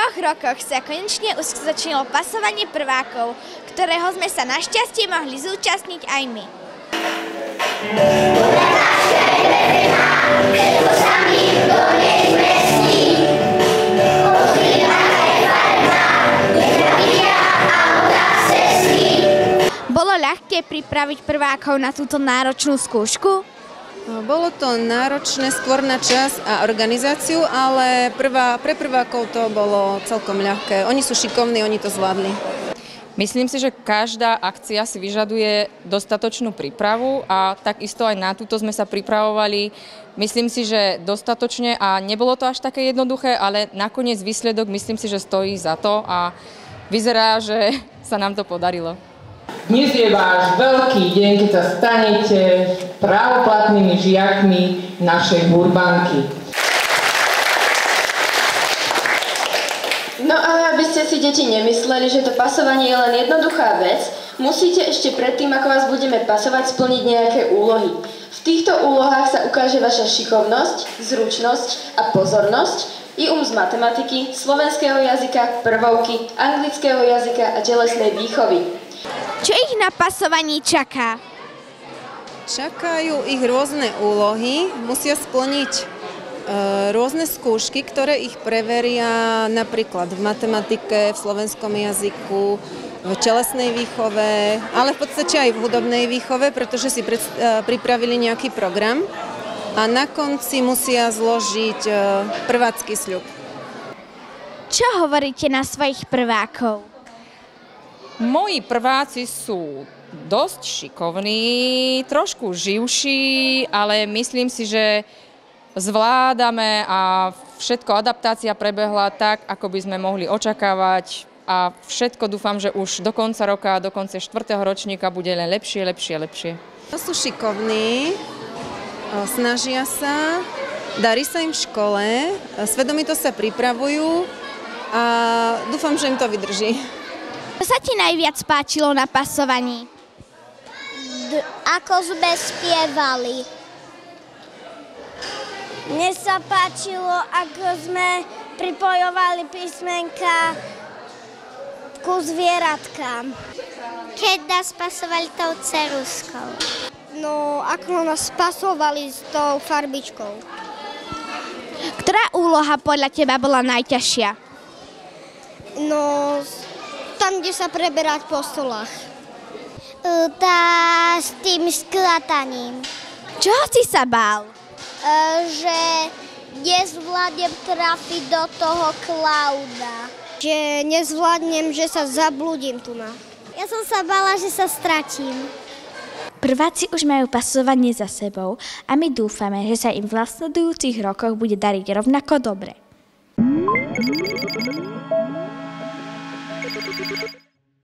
rokoch sa konečne uskutočnilo pasovanie prvákov, ktorého sme sa našťastie mohli zúčastniť aj my. Bolo ľahké pripraviť prvákov na túto náročnú skúšku? Bolo to náročné skôr na čas a organizáciu, ale pre prvákov to bolo celkom ľahké. Oni sú šikovní, oni to zvládli. Myslím si, že každá akcia si vyžaduje dostatočnú prípravu a takisto aj na túto sme sa pripravovali. Myslím si, že dostatočne a nebolo to až také jednoduché, ale nakoniec výsledok myslím si, že stojí za to a vyzerá, že sa nám to podarilo. Dnes je váš veľký deň, keď sa stanete právoplatnými žiakmi našej Burbanky. No ale aby ste si deti nemysleli, že to pasovanie je len jednoduchá vec, musíte ešte predtým, ako vás budeme pasovať, splniť nejaké úlohy. V týchto úlohách sa ukáže vaša šikovnosť, zručnosť a pozornosť i z matematiky, slovenského jazyka, prvovky, anglického jazyka a telesnej výchovy. Čo ich na pasovaní čaká? Čakajú ich rôzne úlohy, musia splniť rôzne skúšky, ktoré ich preveria napríklad v matematike, v slovenskom jazyku, v telesnej výchove, ale v podstate aj v hudobnej výchove, pretože si pripravili nejaký program a na konci musia zložiť prvácky sľub. Čo hovoríte na svojich prvákov? Moji prváci sú dosť šikovní, trošku živší, ale myslím si, že zvládame a všetko adaptácia prebehla tak, ako by sme mohli očakávať a všetko dúfam, že už do konca roka, do konca 4. ročníka bude len lepšie. Sú šikovní, snažia sa, darí sa im v škole, svedomito sa pripravujú a dúfam, že im to vydrží. Čo sa ti najviac páčilo na pasovaní? Ako sme spievali. Mne sa páčilo, ako sme pripojovali písmenka ku zvieratkám. Keď nás pasovali tou ceruskou. No, ako nás pasovali s tou farbičkou. Ktorá úloha podľa teba bola najťažšia? No, tam, kde sa preberať po stolách. S tým sklataním. Čoho si sa bál? Že nezvládnem trafiť do toho klauda. Že nezvládnem, že sa zablúdim tu na. Ja som sa bála, že sa stratím. Prváci už majú pasovanie za sebou a my dúfame, že sa im v nasledujúcich rokoch bude dariť rovnako dobre.